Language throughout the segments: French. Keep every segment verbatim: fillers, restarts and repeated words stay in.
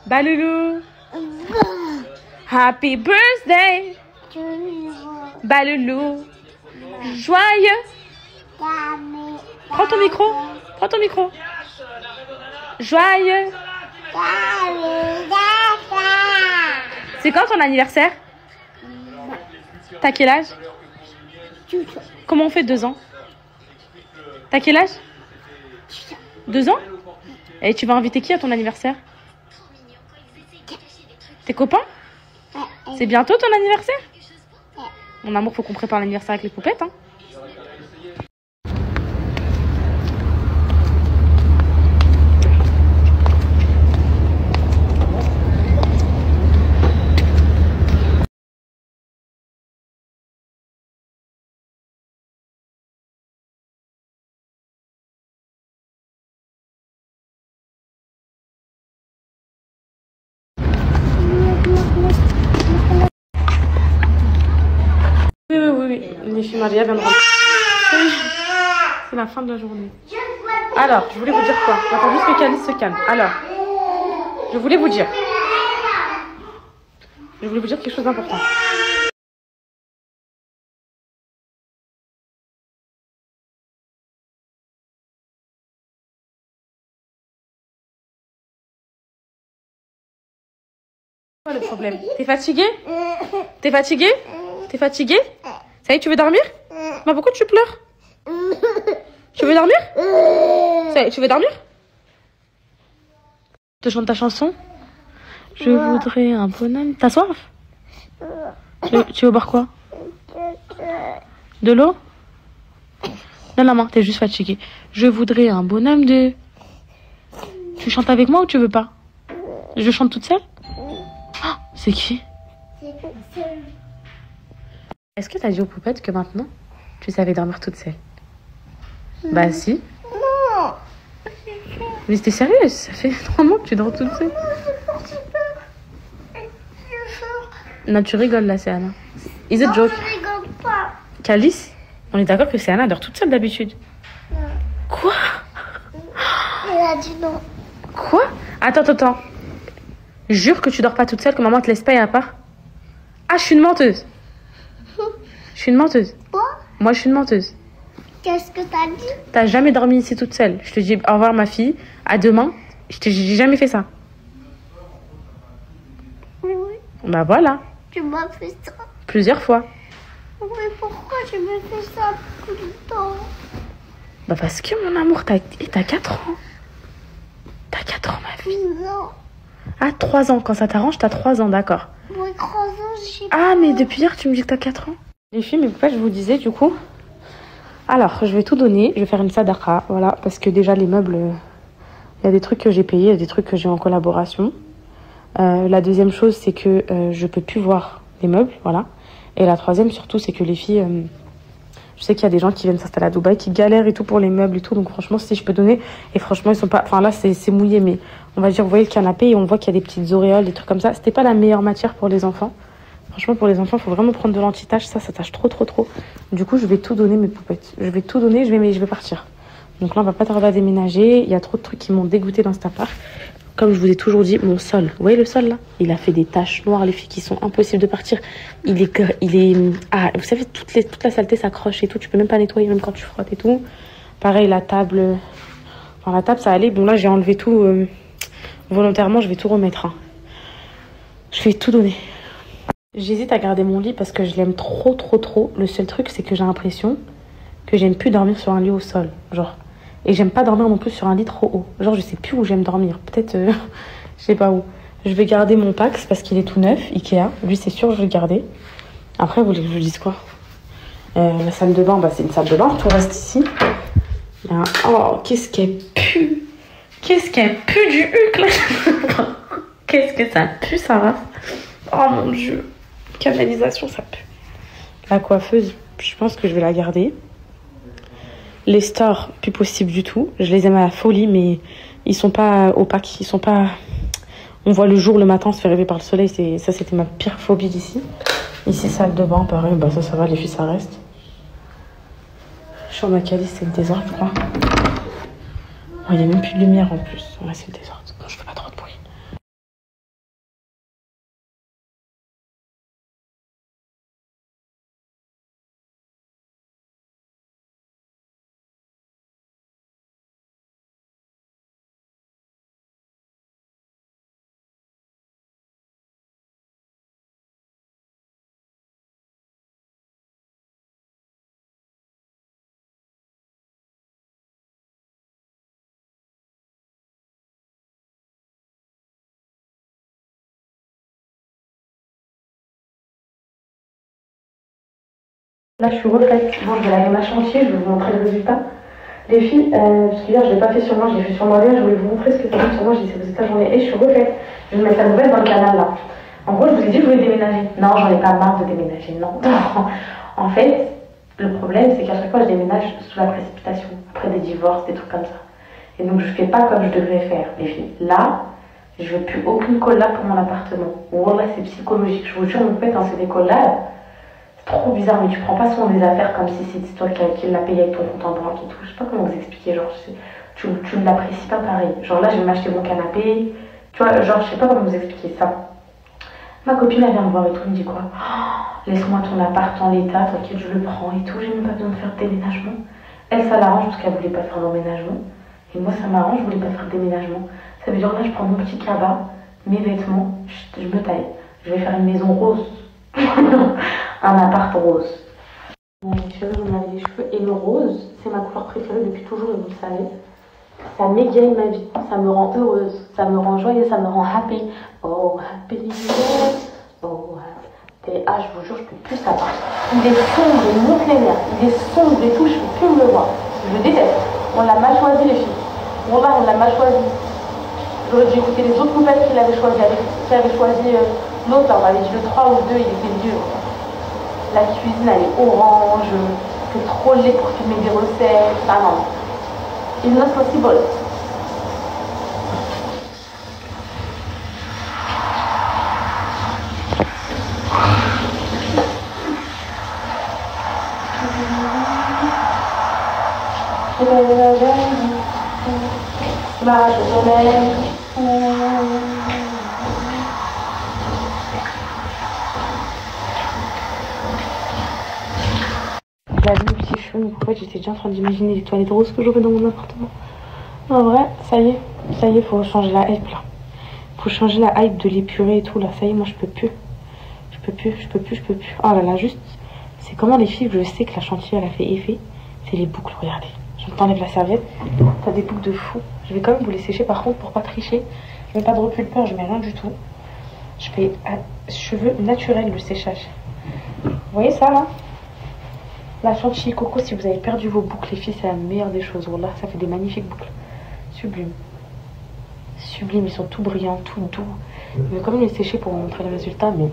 Baloulou. Happy birthday. Baloulou. Joyeux. Prends ton micro. Prends ton micro. Joyeux. C'est quand ton anniversaire? T'as quel âge? Comment on fait deux ans? T'as quel âge? Deux ans? Et tu vas inviter qui à ton anniversaire? Tes copains? C'est bientôt ton anniversaire? Mon amour, faut qu'on prépare l'anniversaire avec les poupettes, hein. Oui, oui, oui, oui. Les filles Maria viennent de rentrer. C'est la fin de la journée. Alors, je voulais vous dire quoi? J'attends juste que Calice se calme. Alors, je voulais vous dire. Je voulais vous dire quelque chose d'important. Quoi le problème? T'es fatigué? T'es fatigué? T'es fatigué? Ça y est, tu veux dormir? Bah pourquoi tu pleures? Tu veux dormir? Ça y est, tu veux dormir? Je te chante ta chanson? Je voudrais un bonhomme. T'as soif? Tu, tu veux boire quoi? De l'eau? Non, la main, t'es juste fatigué. Je voudrais un bonhomme de... Tu chantes avec moi ou tu veux pas? Je chante toute seule? Oh, c'est qui? Est-ce que t'as dit aux poupettes que maintenant, tu savais dormir toute seule? Mmh. Bah si. Non. Mais t'es sérieuse? Ça fait trois mois que tu dors toute seule. Non, tu rigoles là, c'est Anna. Is it joke? Je rigole pas. Calice, on est d'accord que c'est Anna dort toute seule d'habitude? Non. Quoi? Elle a dit non. Quoi? Attends, attends, attends. Jure que tu dors pas toute seule, que maman te laisse pas y à part. Ah, je suis une menteuse. Je suis une menteuse. Quoi? Moi, je suis une menteuse. Qu'est-ce que t'as dit? T'as jamais dormi ici toute seule. Je te dis au revoir, ma fille. À demain. Je t'ai j'ai jamais fait ça. Oui. Bah voilà. Tu m'as fait ça. Plusieurs fois. Mais pourquoi tu me fais ça tout le temps? Bah parce que mon amour, t'as t'as quatre ans. T'as quatre ans, ma fille. Non. Ah, trois ans. Quand ça t'arrange, t'as trois ans, d'accord. Moi, trois ans, j'ai Ah, mais depuis hier, tu me dis que t'as quatre ans. Les filles, mais pourquoi je vous disais, du coup... Alors, je vais tout donner. Je vais faire une sadaqa, voilà. Parce que déjà, les meubles... Il y a des trucs que j'ai payés, il y a des trucs que j'ai en collaboration. Euh, la deuxième chose, c'est que euh, je peux plus voir les meubles, voilà. Et la troisième, surtout, c'est que les filles... Euh, je sais qu'il y a des gens qui viennent s'installer à Dubaï, qui galèrent et tout pour les meubles et tout. Donc franchement, si je peux donner... Et franchement, ils sont pas... Enfin là, c'est mouillé, mais on va dire, vous voyez le canapé et on voit qu'il y a des petites auréoles, des trucs comme ça. C'était pas la meilleure matière pour les enfants. Franchement, pour les enfants, il faut vraiment prendre de l'anti-tache. Ça, ça tâche trop, trop, trop. Du coup, je vais tout donner, mes poupettes. Je vais tout donner, je vais, je vais partir. Donc là, on va pas tarder à déménager. Il y a trop de trucs qui m'ont dégoûté dans cet appart. Comme je vous ai toujours dit, mon sol, vous voyez le sol là? Il a fait des taches noires, les filles, qui sont impossibles de partir. Il est... Il est ah, vous savez, toutes les, toute la saleté s'accroche et tout. Tu peux même pas nettoyer, même quand tu frottes et tout. Pareil, la table... Enfin, la table, ça allait. Bon, là, j'ai enlevé tout euh, volontairement. Je vais tout remettre. Hein. Je vais tout donner. J'hésite à garder mon lit parce que je l'aime trop, trop, trop. Le seul truc, c'est que j'ai l'impression que j'aime plus dormir sur un lit au sol. Genre... Et j'aime pas dormir non plus sur un lit trop haut. Genre, je sais plus où j'aime dormir. Peut-être, euh, je sais pas où. Je vais garder mon Pax parce qu'il est tout neuf, Ikea. Lui, c'est sûr, je vais le garder. Après, vous voulez que je vous dise quoi? euh, La salle de bain, bah, c'est une salle de bain. Tout reste ici. Il y a un... Oh, qu'est-ce qu'elle pue! Qu'est-ce qu'elle pue du huc, là! Qu'est-ce que ça pue, ça va? Oh mon Dieu! Canalisation, ça pue. La coiffeuse, je pense que je vais la garder. Les stores, plus possible du tout. Je les aime à la folie, mais ils sont pas opaques. Ils sont pas... On voit le jour, le matin, se faire rêver par le soleil. Ça, c'était ma pire phobie d'ici. Ici, salle de bain, pareil. Bah, ça, ça va, les filles, ça reste. Chambre à Calice, c'est le désordre, je crois. Il n'y a même plus de lumière en plus. Ouais, c'est le désordre. Je fais pas trop de bruit. Là, je suis refaite. Bon, je vais laver ma chantier, je vais vous montrer le résultat. Les filles, euh, parce que hier, je ne l'ai pas fait sur moi, je l'ai fait sur moi hier, je voulais vous montrer ce que ça donne sur moi, j'ai dit, c'est résultat, j'en ai, et je suis refaite. Je vais mettre la nouvelle dans le canal, là. En gros, je vous ai dit que je voulais déménager. Non, j'en ai pas marre de déménager, non. En fait, le problème, c'est qu'à chaque fois, je déménage sous la précipitation, après des divorces, des trucs comme ça. Et donc, je ne fais pas comme je devrais faire, les filles. Là, je veux plus aucune collab pour mon appartement. Wallah, c'est psychologique, je vous jure, mon pète, hein, c'est des collabs. C'est trop bizarre, mais tu prends pas soin des affaires comme si c'était toi qui, qui l'as payé avec ton compte en banque et tout. Je sais pas comment vous expliquer, genre, je sais, tu, tu ne l'apprécies pas pareil. Genre là, je vais m'acheter mon canapé, tu vois, genre, je sais pas comment vous expliquer ça. Ma copine, elle vient me voir et tout, elle me dit quoi, oh, laisse-moi ton appart en l'état, t'inquiète, je le prends et tout, j'ai même pas besoin de faire de déménagement. Elle, ça l'arrange parce qu'elle voulait pas faire d'emménagement. Et moi, ça m'arrange, je voulais pas faire de déménagement. Ça veut dire là, je prends mon petit cabas, mes vêtements, je, je me taille. Je vais faire une maison rose. Un appart rose. Bon, les cheveux, vous m'avez les cheveux. Et le rose, c'est ma couleur préférée depuis toujours, et vous le savez. Ça m'égaye ma vie, ça me rend heureuse, ça me rend joyeuse, ça me rend happy. Oh, happy, oh, happy. Ah, je vous jure, je peux plus ça. Il est sombre, il monte les nerfs, il est sombre et tout, je peux plus me le voir. Je le déteste. On l'a mal choisi, les filles. Bon, là, on l'a mal choisi. J'aurais dû écouter les autres coupettes qu'il avait choisi, qui avait choisi euh, l'autre, là, on avait dit le trois ou le deux, il était vieux. La cuisine, elle est orange, c'est trop laid pour filmer des recettes. Ah non. It's not possible. Marche au soleil. La vie, petits cheveux, mais en fait, j'étais déjà en train d'imaginer les toilettes roses que j'aurais dans mon appartement. En vrai, ça y est, ça y est, faut changer la hype là. Faut changer la hype de l'épurée et tout là. Ça y est, moi je peux plus. Je peux plus, je peux plus, je peux plus. Oh là là, juste, c'est comment les filles, je sais que la chantier elle a fait effet. C'est les boucles, regardez. Je t'enlève la serviette. T'as des boucles de fou. Je vais quand même vous les sécher par contre pour pas tricher. Je mets pas de repulpeur, je mets rien du tout. Je fais à cheveux naturels le séchage. Vous voyez ça là? La chantilly coco, si vous avez perdu vos boucles, les filles, c'est la meilleure des choses. Voilà, ça fait des magnifiques boucles. Sublime. Sublime, ils sont tout brillants, tout doux. Je vais quand même les sécher pour vous montrer le résultat, mais...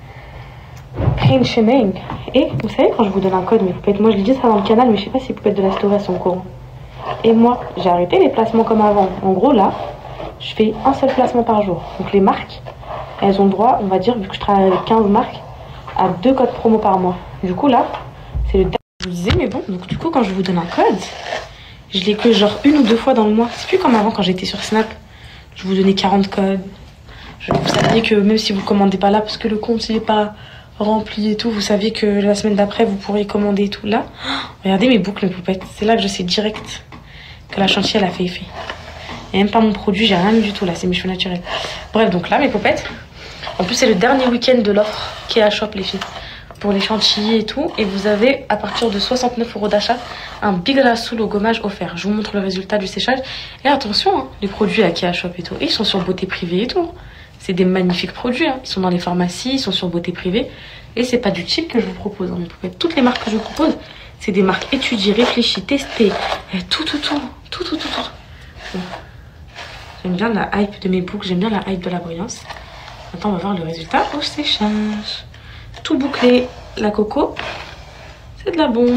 Pain shimming. Et vous savez, quand je vous donne un code, mes poupettes, moi je le dis ça dans le canal, mais je sais pas si les poupettes de la story sont au courant. Et moi, j'ai arrêté les placements comme avant. En gros, là, je fais un seul placement par jour. Donc les marques, elles ont droit, on va dire, vu que je travaille avec quinze marques, à deux codes promo par mois. Du coup, là, c'est le dernier. Je vous disais, mais bon, donc du coup, quand je vous donne un code, je l'ai que genre une ou deux fois dans le mois. C'est plus comme avant quand j'étais sur Snap. Je vous donnais quarante codes. Je, vous saviez que même si vous commandez pas là, parce que le compte il est pas rempli et tout, vous saviez que la semaine d'après vous pourriez commander et tout. Là, regardez mes boucles, mes poupettes. C'est là que je sais direct que la chantilly elle a fait effet. Et même pas mon produit, j'ai rien du tout là, c'est mes cheveux naturels. Bref, donc là mes poupettes. En plus c'est le dernier week-end de l'offre qui est à Shop les filles. Pour les chantilly et tout. Et vous avez à partir de soixante-neuf euros d'achat un Big Rassoul au gommage offert. Je vous montre le résultat du séchage. Et attention, hein, les produits à Kia Shop et tout. Et ils sont sur Beauté Privée et tout. C'est des magnifiques produits. Hein. Ils sont dans les pharmacies, ils sont sur Beauté Privée. Et c'est pas du cheap que je vous propose. Hein, mes toutes les marques que je vous propose, c'est des marques étudiées, réfléchies, testées. Et tout, tout, tout. Tout, tout, tout, tout. Bon. J'aime bien la hype de mes boucles. J'aime bien la hype de la brillance. Maintenant, on va voir le résultat au séchage. Tout bouclé, la coco, c'est de la bombe.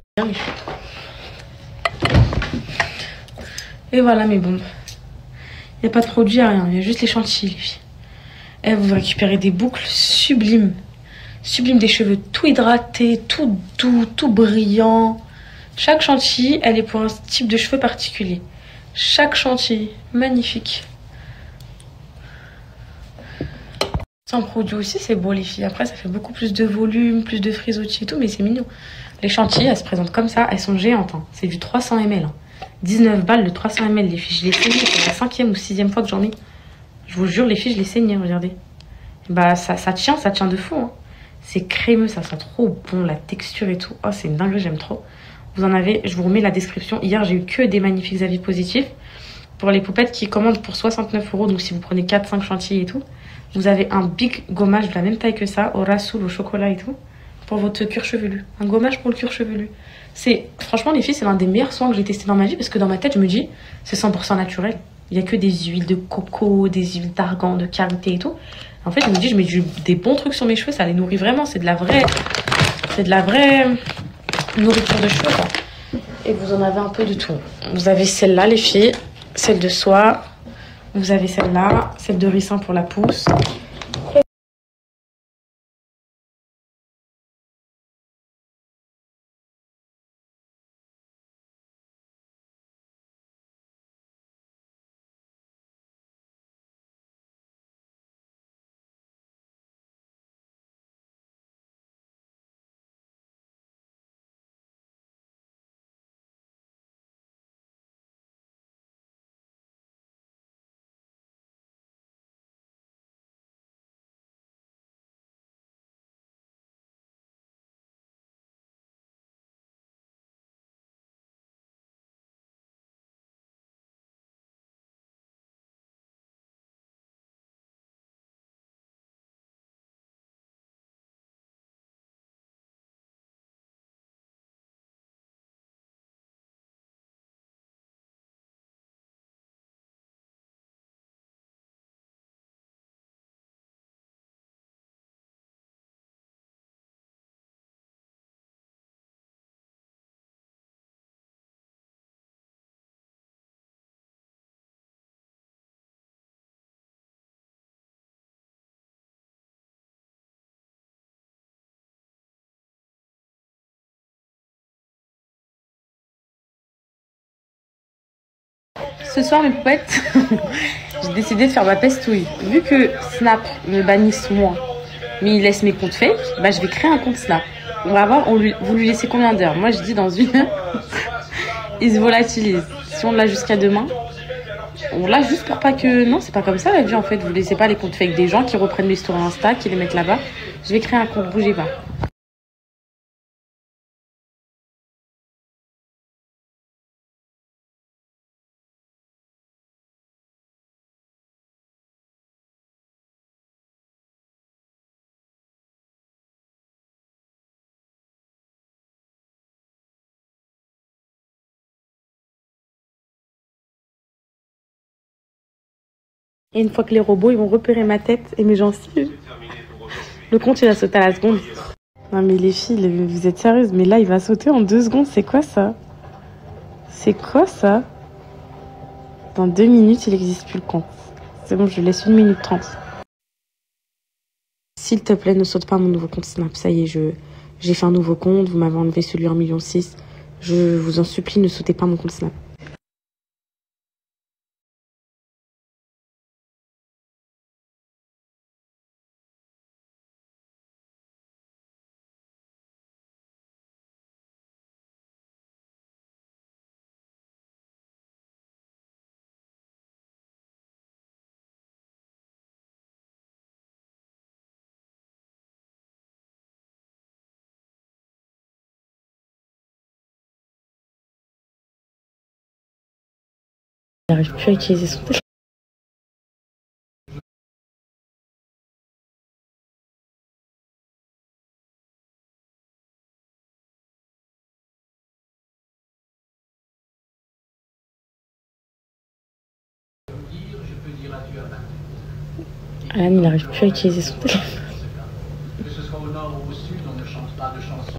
Et voilà mes bombes. Il n'y a pas de produit, rien, il y a juste les chantilly. Et vous récupérez des boucles sublimes. Sublimes, des cheveux tout hydratés, tout doux, tout brillant. Chaque chantilly, elle est pour un type de cheveux particulier. Chaque chantilly, magnifique. Sans produit aussi, c'est beau les filles. Après, ça fait beaucoup plus de volume, plus de frisottis et tout, mais c'est mignon. Les chantilly, elles se présentent comme ça. Elles sont géantes. Hein. C'est du trois cents millilitres. Hein. dix-neuf balles de trois cents millilitres, les filles. Je l'ai saigné. C'est la cinquième ou sixième fois que j'en ai. Je vous jure, les filles, je l'ai saigné. Regardez. Bah, ça, ça tient, ça tient de fou. Hein. C'est crémeux, ça sent trop bon. La texture et tout. Oh, c'est une dinguerie, j'aime trop. Vous en avez, je vous remets la description. Hier, j'ai eu que des magnifiques avis positifs. Pour les poupettes qui commandent pour soixante-neuf euros. Donc, si vous prenez quatre cinq chantilly et tout. Vous avez un big gommage de la même taille que ça, au rassoul, au chocolat et tout, pour votre cuir chevelu. Un gommage pour le cuir chevelu. C'est, franchement, les filles, c'est l'un des meilleurs soins que j'ai testé dans ma vie parce que dans ma tête, je me dis, c'est cent pour cent naturel. Il n'y a que des huiles de coco, des huiles d'argan, de karité et tout. En fait, je me dis, je mets du, des bons trucs sur mes cheveux, ça les nourrit vraiment. C'est de la vraie, c'est de la vraie nourriture de cheveux, quoi. Et vous en avez un peu de tout. Vous avez celle-là, les filles, celle de soie. Vous avez celle-là, celle de ricin pour la pousse. Ce soir, mes poupettes, j'ai décidé de faire ma pestouille. Vu que Snap me bannisse moi, mais il laisse mes comptes fake, bah je vais créer un compte Snap. On va voir, on lui, vous lui laissez combien d'heures? Moi, je dis dans une heure, il se volatilise. Si on l'a jusqu'à demain, on l'a juste pour pas que... Non, c'est pas comme ça la vie en fait. Vous laissez pas les comptes fake des gens qui reprennent les stories Insta, qui les mettent là-bas. Je vais créer un compte, bougez pas. Et une fois que les robots ils vont repérer ma tête et mes gencives, le compte il va sauter à la seconde. Non mais les filles, vous êtes sérieuses? Mais là il va sauter en deux secondes, c'est quoi ça? C'est quoi ça? Dans deux minutes il n'existe plus le compte. C'est bon, je laisse une minute trente. S'il te plaît, ne saute pas mon nouveau compte Snap. Ça y est, je j'ai fait un nouveau compte, vous m'avez enlevé celui en un million six. Je vous en supplie, ne sautez pas mon compte Snap. Il n'arrive plus à utiliser son téléphone. Alan, il n'arrive plus à utiliser son téléphone. Que ce soit au nord ou au sud, on ne chante pas de chansons.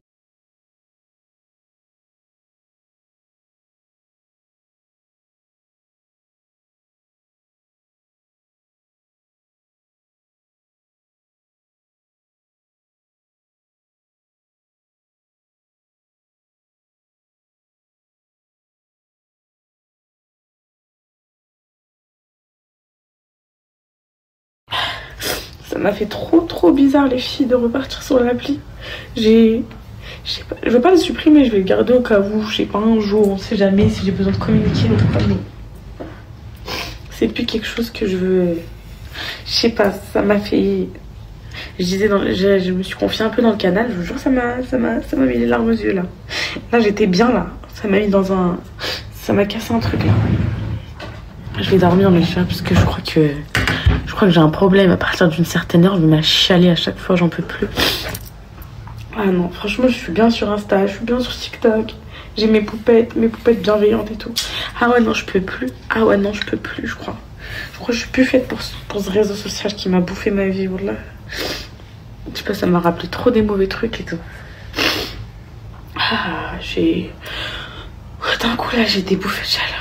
Ça m'a fait trop trop bizarre les filles de repartir sur l'appli. J'ai... Je sais pas, je veux pas le supprimer, je vais le garder au cas où, je sais pas, un jour, on sait jamais si j'ai besoin de communiquer ou pas, mais c'est plus quelque chose que je veux... Je sais pas, ça m'a fait... Je disais, dans... je, je me suis confiée un peu dans le canal, je vous jure, ça m'a ça m'a ça m'a mis les larmes aux yeux là. Là j'étais bien là, ça m'a mis dans un... Ça m'a cassé un truc là. Je vais dormir mais je sais parce que je crois que... Je crois que j'ai un problème. À partir d'une certaine heure, je me mets à chialer à chaque fois, j'en peux plus. Ah non, franchement, je suis bien sur Insta, je suis bien sur TikTok. J'ai mes poupettes, mes poupettes bienveillantes et tout. Ah ouais, non, je peux plus. Ah ouais, non, je peux plus, je crois. Je crois que je suis plus faite pour, pour ce réseau social qui m'a bouffé ma vie, voilà. Je sais pas, ça m'a rappelé trop des mauvais trucs et tout. Ah, j'ai... D'un coup, là, j'ai des bouffées de chaleur.